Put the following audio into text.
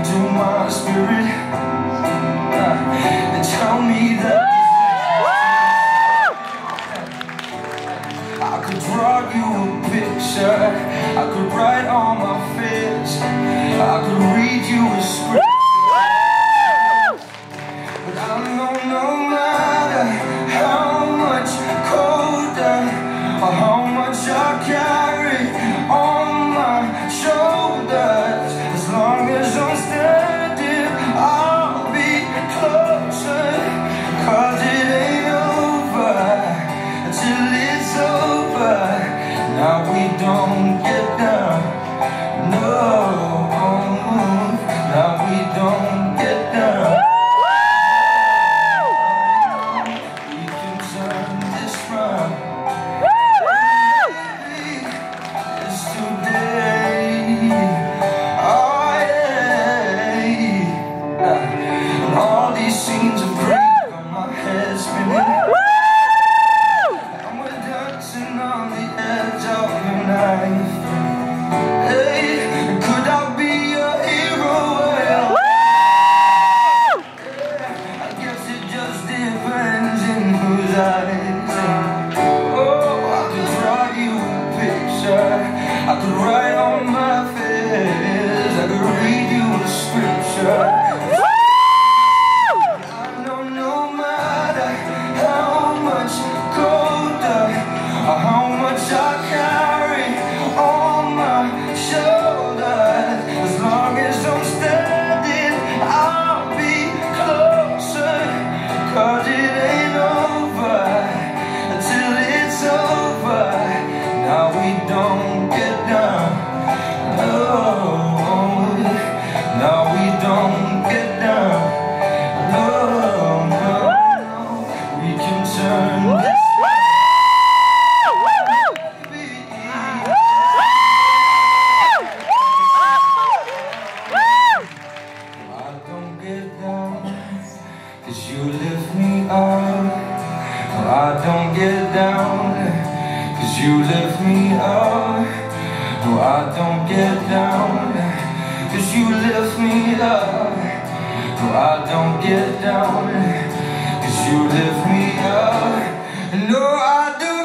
into my spirit and tell me that I could draw you a picture, I could write on my face, I could read you a script. But I know no matter how much colder or how much I carry on my shoulders, as long as I'm standing, I'll be closer. 'Cause it ain't over till it's over. Now we don't get down, no. Now we don't get down. We can turn this round. It's today. Oh yeah. And all these scenes of grief on my head spinning. And we're dancing on the edge of the knife. Hey, could I be a hero? I guess it just depends in whose eyes. Oh, I could draw you a picture, I could write on my face, I could read you a scripture. I know no matter how much colder or how much I carry on my shoulders, as long as I'm standing, I'll be closer. 'Cause it ain't over until it's over. Now we don't get down, no. Now we don't get down, no, no. We can turn this. I don't get down, 'cause you lift me up. I don't get down, 'cause you lift me up. No, I don't get down, 'cause you lift me up. No, I don't get down, 'cause you lift me up. No, I do.